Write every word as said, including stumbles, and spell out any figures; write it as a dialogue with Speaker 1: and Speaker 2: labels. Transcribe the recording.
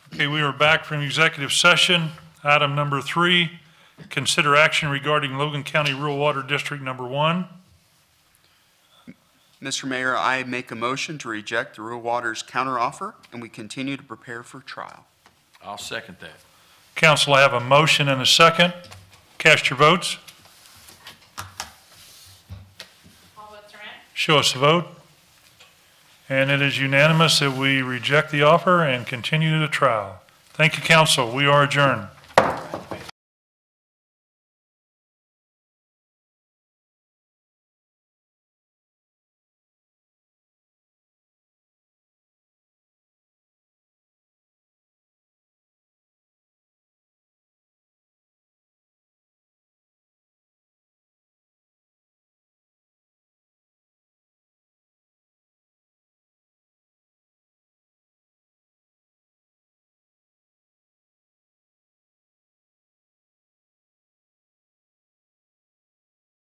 Speaker 1: Okay, we are back from executive session. Item number three, consider action regarding Logan County Rural Water District Number One.
Speaker 2: Mister Mayor, I make a motion to reject the Rural Waters counteroffer, and we continue to prepare for trial.
Speaker 3: I'll second that.
Speaker 1: Council, I have a motion and a second. Cast your votes.
Speaker 4: All votes are in.
Speaker 1: Show us the vote. And it is unanimous that we reject the offer and continue the trial. Thank you, council. We are adjourned.